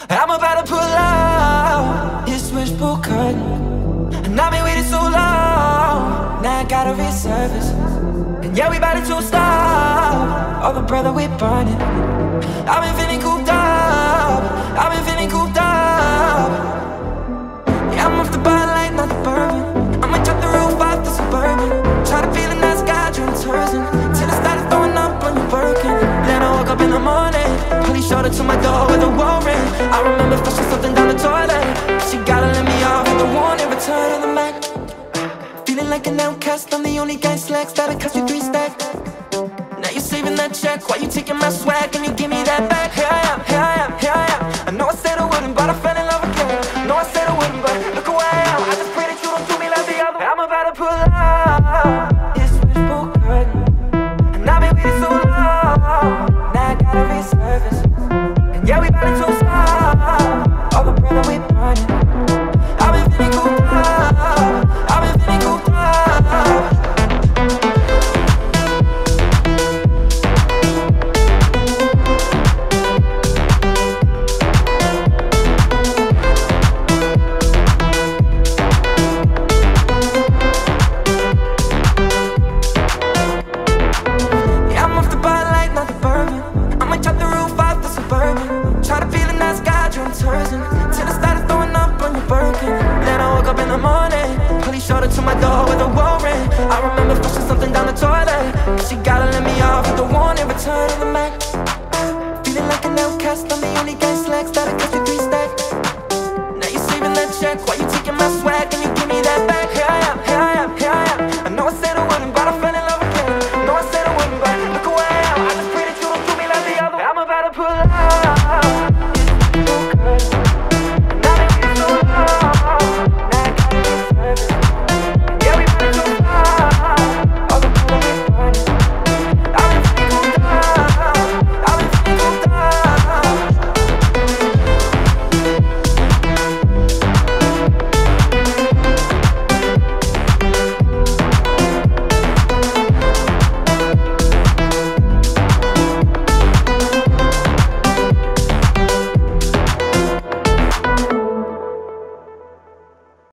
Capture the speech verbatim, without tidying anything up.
I'm about to pull out this wishful curtain, and I've been waiting so long. Now I gotta resurface, and yeah, we about to stop all the bread that we're burning. I've been feeling cooped up, I've been feeling cooped up. Yeah, I'm off the bar light, not the bourbon. I'ma drop the roof off the Suburban, try to feel the night sky during tourism, till I started throwing up on your Birkin. Then I woke up in the morning, police showed up to my door with a warrant. I remember flushing something down the toilet. She gotta let me off with a warning, return of the Mac. Feeling like an outcast, I'm the only guy in slacks that'll cost you three stacks. Now you're saving that check while you taking my swag, and you give me that back. Here I am, here I am, here I am. I know I said I wouldn't, but I fell in love again. I know I said I wouldn't, but look who I am. I just pray that you don't do me like the other. I'm about to pull out this wishful curtain, and I've been waiting so long. Now I gotta resurface, and yeah, we about to stop all the bread that we're burning. I've been feeling cooped up, I've been feeling cooped up. To my door with a warrant. I remember flushing something down the toilet. She gotta let me off with a warning, return of the Mac. Feeling like an outcast, I'm the only guy in slacks that